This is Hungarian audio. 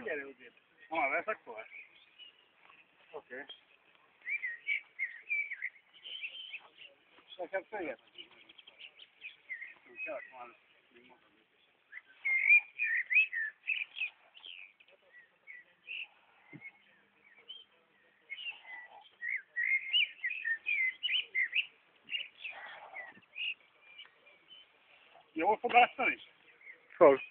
gyere odébb. Ha vesz akkor? Oké. Nekem följebb. Jól fog átszani? Fog.